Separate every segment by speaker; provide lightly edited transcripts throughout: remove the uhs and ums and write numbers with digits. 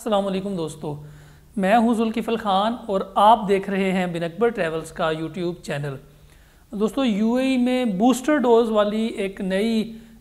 Speaker 1: अस्सलाम वालेकुम दोस्तों, मैं हूं जुल्किफल ख़ान और आप देख रहे हैं बिन अकबर ट्रैवल्स का यूट्यूब चैनल। दोस्तों, यूएई में बूस्टर डोज वाली एक नई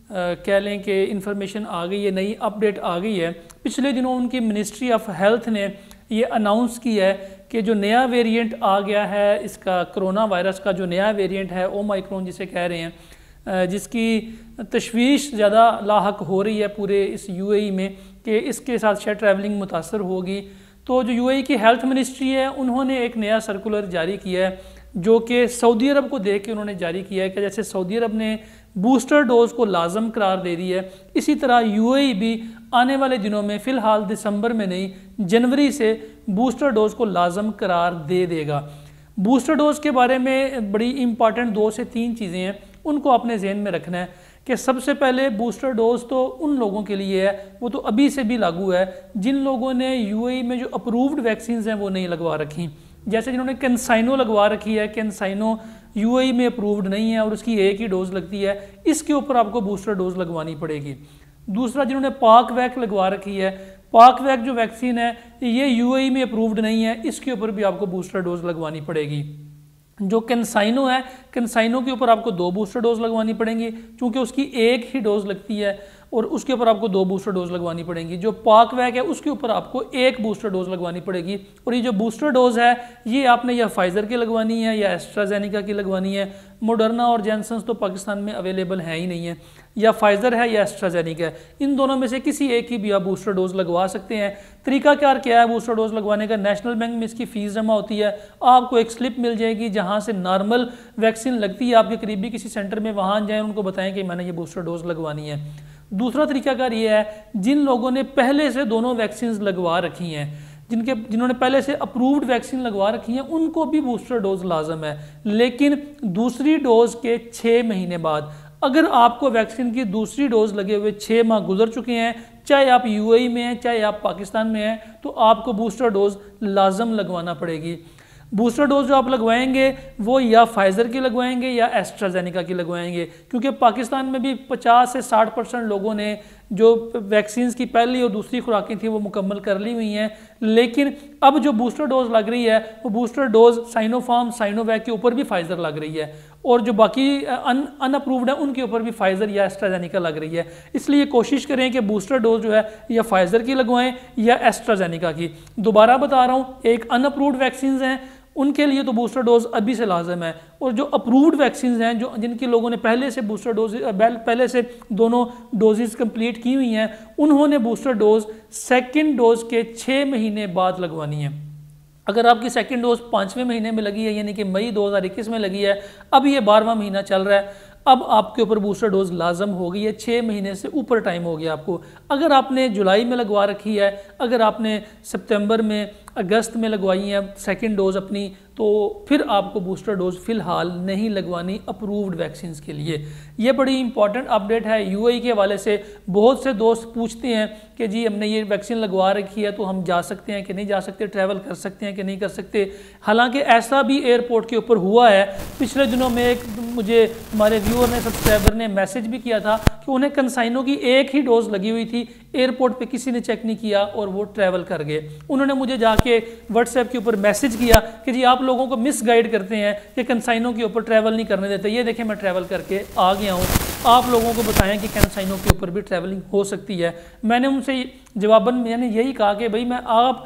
Speaker 1: कह लें कि इन्फॉर्मेशन आ गई है, नई अपडेट आ गई है। पिछले दिनों उनकी मिनिस्ट्री ऑफ हेल्थ ने ये अनाउंस किया है कि जो नया वेरिएंट आ गया है इसका कोरोना वायरस का जो नया वेरिएंट है ओमाइक्रोन जिसे कह रहे हैं, जिसकी तशवीश ज़्यादा लाहक हो रही है पूरे इस यूएई में कि इसके साथ शायद ट्रैवलिंग मुतासर होगी। तो जो यूएई की हेल्थ मिनिस्ट्री है उन्होंने एक नया सर्कुलर जारी किया है जो कि सऊदी अरब को देख के उन्होंने जारी किया है कि जैसे सऊदी अरब ने बूस्टर डोज़ को लाजम करार दे दी है, इसी तरह यूएई भी आने वाले दिनों में फ़िलहाल दिसंबर में नहीं, जनवरी से बूस्टर डोज़ को लाजम करार दे देगा। बूस्टर डोज़ के बारे में बड़ी इंपॉर्टेंट 2 से 3 चीज़ें हैं, उनको अपने जहन में रखना है कि सबसे पहले बूस्टर डोज तो उन लोगों के लिए है, वो तो अभी से भी लागू है जिन लोगों ने यूएई में जो अप्रूव्ड वैक्सीन हैं वो नहीं लगवा रखी। जैसे जिन्होंने कैंसाइनो लगवा रखी है, कैंसाइनो यूएई में अप्रूव्ड नहीं है और उसकी एक ही डोज लगती है, इसके ऊपर आपको बूस्टर डोज लगवानी पड़ेगी। दूसरा, जिन्होंने पाक वैक लगवा रखी है, पाक वैक जो वैक्सीन है ये यूएई में अप्रूव्ड नहीं है, इसके ऊपर भी आपको बूस्टर डोज लगवानी पड़ेगी। जो कैंसाइनो है, कैंसाइनो के ऊपर आपको 2 बूस्टर डोज लगवानी पड़ेंगी क्योंकि उसकी एक ही डोज लगती है और उसके ऊपर आपको 2 बूस्टर डोज लगवानी पड़ेंगी। जो पाक वैक है उसके ऊपर आपको 1 बूस्टर डोज लगवानी पड़ेगी। और ये जो बूस्टर डोज है ये आपने या फाइजर की लगवानी है या एस्ट्राजेनिका की लगवानी है। मॉडर्ना और जॉनसन्स तो पाकिस्तान में अवेलेबल है ही नहीं है, या फाइजर है या एस्ट्राजेनिका है, इन दोनों में से किसी एक की भी आप बूस्टर डोज लगवा सकते हैं। तरीकाकार क्या है बूस्टर डोज लगवाने का? नेशनल बैंक में इसकी फ़ीस जमा होती है, आपको एक स्लिप मिल जाएगी जहाँ से नॉर्मल वैक्सीन लगती है। आपके करीबी किसी सेंटर में वहाँ जाएँ, उनको बताएं कि मैंने ये बूस्टर डोज लगवानी है। दूसरा तरीकाकार ये है जिन लोगों ने पहले से दोनों वैक्सीन लगवा रखी हैं, जिन्होंने पहले से अप्रूव्ड वैक्सीन लगवा रखी हैं, उनको भी बूस्टर डोज लाजम है, लेकिन दूसरी डोज के 6 महीने बाद। अगर आपको वैक्सीन की दूसरी डोज लगे हुए 6 माह गुजर चुके हैं, चाहे आप यूएई में हैं चाहे आप पाकिस्तान में हैं, तो आपको बूस्टर डोज लाजम लगवाना पड़ेगी। बूस्टर डोज जो आप लगवाएंगे वो या फाइजर की लगवाएंगे या एस्ट्राजेनिका की लगवाएंगे, क्योंकि पाकिस्तान में भी 50 से 60% लोगों ने जो वैक्सीन की पहली और दूसरी खुराकें थी वो मुकम्मल कर ली हुई हैं। लेकिन अब जो बूस्टर डोज लग रही है वो बूस्टर डोज साइनोफार्म, साइनोवैक के ऊपर भी फाइजर लग रही है और जो बाकी अनअप्रूव्ड है उनके ऊपर भी फाइजर या एस्ट्राजेनिका लग रही है। इसलिए कोशिश करें कि बूस्टर डोज जो है या फाइजर की लगवाएं या एस्ट्राजेनिका की। दोबारा बता रहा हूँ, एक अनअप्रूव्ड वैक्सीन हैं उनके लिए तो बूस्टर डोज अभी से लाजम है, और जो अप्रूव्ड वैक्सीन हैं जो जिनके लोगों ने पहले से बूस्टर डोज पहले से दोनों डोजेस कंप्लीट की हुई हैं, उन्होंने बूस्टर डोज सेकंड डोज के 6 महीने बाद लगवानी है। अगर आपकी सेकंड डोज 5वें महीने में लगी है, यानी कि मई 2021 में लगी है, अब ये 12वां महीना चल रहा है, अब आपके ऊपर बूस्टर डोज लाजम हो गई है। 6 महीने से ऊपर टाइम हो गया आपको। अगर आपने जुलाई में लगवा रखी है, अगर आपने सितंबर में, अगस्त में लगवाई है सेकंड डोज अपनी, तो फिर आपको बूस्टर डोज फ़िलहाल नहीं लगवानी अप्रूव्ड वैक्सीन के लिए। ये बड़ी इंपॉर्टेंट अपडेट है यूएई के हवाले से। बहुत से दोस्त पूछते हैं कि जी हमने ये वैक्सीन लगवा रखी है तो हम जा सकते हैं कि नहीं जा सकते, ट्रैवल कर सकते हैं कि नहीं कर सकते। हालांकि ऐसा भी एयरपोर्ट के ऊपर हुआ है। पिछले दिनों में एक मुझे हमारे व्यूअर ने, सब्सक्राइबर ने मैसेज भी किया था कि उन्हें कंसाइनो की एक ही डोज लगी हुई थी, एयरपोर्ट पे किसी ने चेक नहीं किया और वो ट्रैवल कर गए। उन्होंने मुझे जाके व्हाट्सएप के ऊपर मैसेज किया कि जी आप लोगों को मिसगाइड करते हैं कि कंसाइनो के ऊपर ट्रैवल नहीं करने देते। ये देखें मैं ट्रैवल करके आ गया हूँ, आप लोगों को बताएं कि कंसाइनो के ऊपर भी ट्रैवलिंग हो सकती है। मैंने उनसे जवाबन मैंने यही कहा कि भाई मैं आप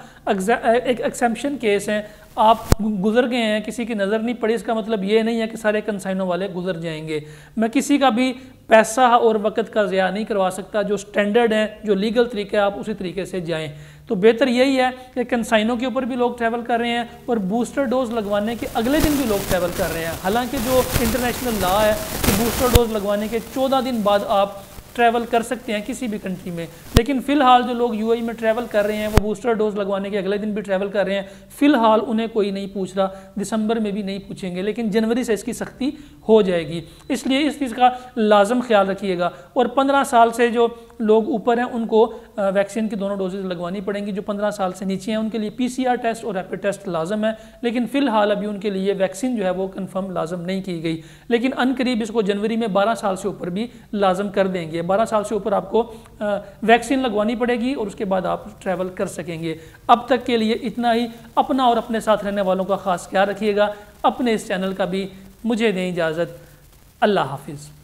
Speaker 1: एक एक्सेप्शन केस हैं, आप गुजर गए हैं, किसी की नज़र नहीं पड़ी, इसका मतलब ये नहीं है कि सारे कंसाइनो वाले गुजर जाएंगे। मैं किसी का भी पैसा और वक्त का ज़िया नहीं करवा सकता। जो स्टैंडर्ड है, जो लीगल तरीका है, आप उसी तरीके से जाएं। तो बेहतर यही है कि कंसाइनो के ऊपर भी लोग ट्रैवल कर रहे हैं और बूस्टर डोज लगवाने के अगले दिन भी लोग ट्रैवल कर रहे हैं। हालांकि जो इंटरनेशनल लॉ है कि बूस्टर डोज लगवाने के 14 दिन बाद आप ट्रैवल कर सकते हैं किसी भी कंट्री में, लेकिन फ़िलहाल जो लोग यूएई में ट्रैवल कर रहे हैं वो बूस्टर डोज लगवाने के अगले दिन भी ट्रैवल कर रहे हैं। फ़िलहाल उन्हें कोई नहीं पूछ रहा, दिसंबर में भी नहीं पूछेंगे, लेकिन जनवरी से इसकी सख्ती हो जाएगी। इसलिए इस चीज़ का लाजम ख्याल रखिएगा। और 15 साल से जो लोग ऊपर हैं उनको वैक्सीन की दोनों डोजेज लगवानी पड़ेंगी। जो 15 साल से नीचे हैं उनके लिए PCR टेस्ट और रैपिड टेस्ट लाजम है, लेकिन फ़िलहाल अभी उनके लिए वैक्सीन जो है वो कंफर्म लाजम नहीं की गई। लेकिन अनकरीब इसको जनवरी में 12 साल से ऊपर भी लाजम कर देंगे। 12 साल से ऊपर आपको वैक्सीन लगवानी पड़ेगी और उसके बाद आप ट्रैवल कर सकेंगे। अब तक के लिए इतना ही। अपना और अपने साथ रहने वालों का खास ख्याल रखिएगा। अपने इस चैनल का भी मुझे दें इजाज़त। अल्लाह हाफिज़।